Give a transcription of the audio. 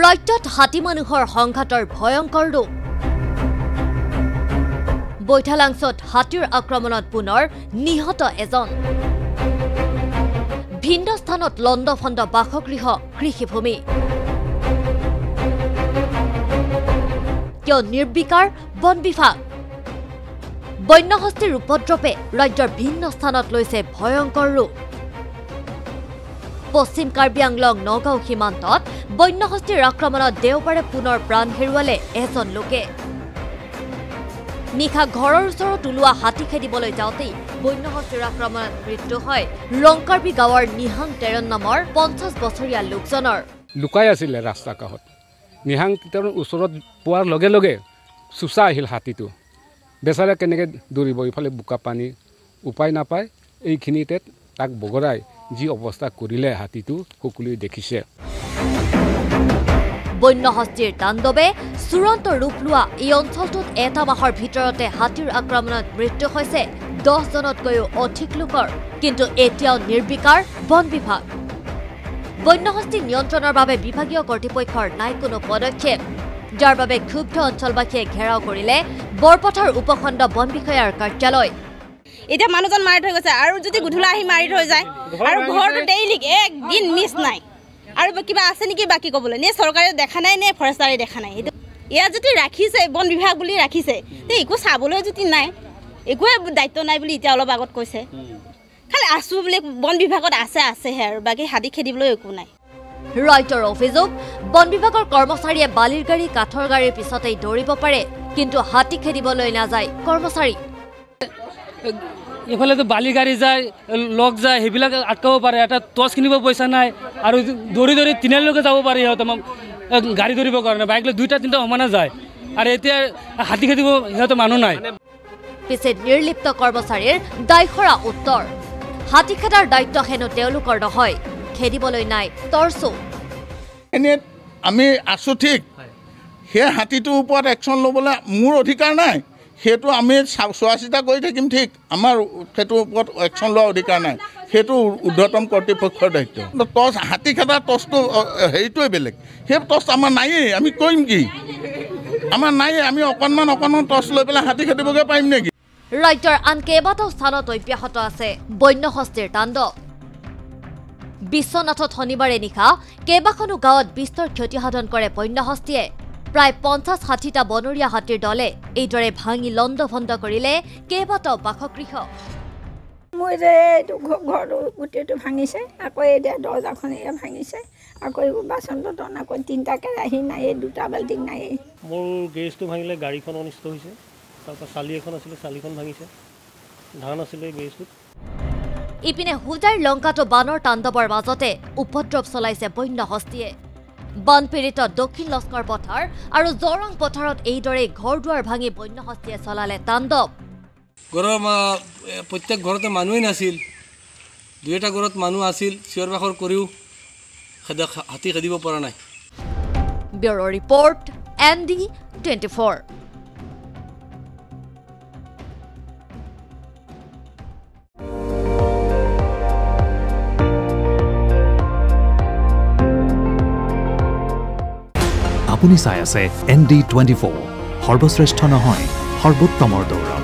ৰাজ্যত হাতী মানুহৰ সংঘাতৰ ভয়ংকৰ ৰূপ বৈঠালাংছত হাতীৰ আক্ৰমণত পুনৰ নিহত এজন ভিন্ন স্থানত লণ্ডফণ্ড বাসগৃহ কৃষিভূমি কিয় নিৰ্বিকাৰ বন বিভাগ বন্যহস্তীৰ উপদ্ৰৱে ৰাজ্যৰ ভিন্ন স্থানত লৈছে ভয়ংকৰ ৰূপ পশ্চিম কাৰ্বি আংলং নগাঁও সীমান্তত বন্যহস্তীৰ আক্ৰমণত দেওবাৰে পুনৰ প্ৰাণ হেৰুৱালে এজন লোকে নিশা ঘৰৰ ওচৰত ওলোৱা হাতী খেদিবলৈ যাওঁতেই বন্যহস্তীৰ আক্ৰমণত মৃত্যু হয় ৰংকাৰ্বি গাঁৱৰ নিহাং তেৰণ নামৰ 50 বছৰীয়া লোকজনৰ লুকাই আছিলে ৰাস্তা কাষত নিহাং তেৰণ ওচৰত পোৱাৰ লগে লগে চুচা আহিল হাতীটো বেচাৰে কেনেকৈ দৌৰিব ইফালে বোকা পানী উপায় নাপায় এইখিনিতে তাক বগৰাই যি অৱস্থা কৰিলে হাতীটো সকলোৱে দেখিছে বন্যহস্তীৰ তাণ্ডৱে চূড়ান্ত ৰূপ লোৱা এই অঞ্চলটোত এটা মাহৰ ভিতৰতে হাতীৰ আক্ৰমণত মৃত্যু হৈছে 10 জনতকৈও অধিক লোকৰ কিন্তু এতিয়াও নিৰ্বিকাৰ বন বিভাগ বন্যহস্তী নিয়ন্ত্ৰণৰ বাবে বিভাগীয় কৰ্তৃপক্ষৰ নাই কোনো পদক্ষেপ যাৰ বাবে ক্ষুব্ধ অঞ্চলবাসীয়ে ঘেৰাও কৰিলে বৰপথাৰ উপখণ্ড বন বিষয়াৰ কাৰ্যালয় এটা মানুহজন মাৰি থৈ গৈছে আৰু যদি গুধুলা আহি মাৰি থৈ যায় আৰু ঘৰটো ডেইলি একদিন মিছ নাই আৰু কিবা আছে নেকি বাকি ক'বলৈ নে চৰকাৰে দেখা নাই নে ফৰেষ্টাৰে দেখা নাই এয়া যদি ৰাখিছে বন বিভাগ বুলি ৰাখিছে তে একো চাবলৈ যদি নাই একো দায়িত্ব নাই বুলি এতিয়া অলপ আগত কৈছে খালি আছো বুলি বন বিভাগত আছেহে আৰু বাকি হাতী খেদিবলৈ একো নাই ৰাইটৰ অভিযোগ বন বিভাগৰ কৰ্মচাৰীয়ে বালিৰ গাড়ী কাঠৰ গাড়ীৰ পিছতেই দৌৰিব পাৰে কিন্তু হাতী খেদিবলৈ নাযায় কৰ্মচাৰী এফালে তো বালি গাড়ী যায় লগ যায় সেইবিলাক আটকাব পাৰে এটা টৰ্চ কিনিব পইচা নাই আৰু দৌৰি দৌৰি তিনিলৈকে যাব পাৰে সিহঁতে গাড়ী ধৰিবৰ কাৰণে বাইক লৈ 2টা 3টা সমানে যায় আৰু এতিয়া হাতী খেদিব সিহঁতে মানুহ নাই পিছে নিৰ্লিপ্ত কৰ্মচাৰীৰ দায়খৰা উত্তৰ হাতী খেদাৰ দায়িত্ব হেনো তেওঁলোকৰ নহয় খেদিবলৈ নাই টৰ্চো এনে আমি আছো ঠিক সেই হাতীটোৰ ওপৰত একশ্যন ল'বলৈ মোৰ অধিকাৰ নাই সেইটো আমি চোৱা চিতা কৰি থাকিম ঠিক আমাৰ সেইটোৰ ওপৰত একশ্যন লোৱাৰ অধিকাৰ নাই সেইটো ঊৰ্ধ্বতম কৰ্তৃপক্ষৰ দায়িত্ব টৰ্চ হাতী খেদাৰ টৰ্চটো হেৰিটোৱে বেলেগ সেই টৰ্চ আমাৰ নায়েই আমি কৰিম কি আমাৰ নায়েই আমি অকণমান টৰ্চ লৈ পেলাই হাতী খেদিবগৈ পাৰিম নেকি ৰাজ্যৰ আন কেইবাটাও স্থানত অব্যাহত আছে বন্যহস্তীৰ তাণ্ডৱ বিশ্বনাথত শনিবাৰে নিশা কেইবাখনো গাঁৱত বিস্তৰ ক্ষতিসাধন কৰে বন্যহস্তীয়ে প্ৰায় 50-60টা বনৰীয়া হাতীৰ দলে এইদৰে ভাঙি লণ্ডভণ্ড কৰিলে কেইবাটাও বাসগৃহ মোৰ এইটো ঘৰটো গোটেইটো ভাঙিছে আকৌ এতিয়া দৰ্জাখন ভাঙিছে আকৌ বাচন বৰ্তন আকৌ 3টা কেৰাহী নাই 2টা বাল্টিং নাই মোৰ গেছটো ভাঙিলে গাড়ীখন অনিষ্ট হৈছে তাৰপৰা চালি এখন আছিলে চালিখন ভাঙিছে ধান আছিলে গেছটোত ইপিনে হুজাইৰ লংকাটো বানৰ তাণ্ডৱৰ মাজতে উপদ্ৰৱ চলাইছে বন্যহস্তীয়ে বানপীড়িত দক্ষিণ লস্কৰ পথাৰ আৰু জৰং পথাৰত এইদৰে ঘৰ দুৱাৰ ভাঙি বন্যহস্তীয়ে চলালে তাণ্ডৱ ঘৰৰ প্ৰত্যেক ঘৰতে মানুহেই নাছিল 2টা ঘৰত মানুহ আছিল চিঞৰ বাখৰ কৰিও হাতী খেদিব পৰা নাই ব্যুৰো ৰিপৰ্ট ND24 আপুনি চাই আছে ND24 সৰ্বশ্ৰেষ্ঠ নহয় সৰ্বোত্তমৰ দৌৰ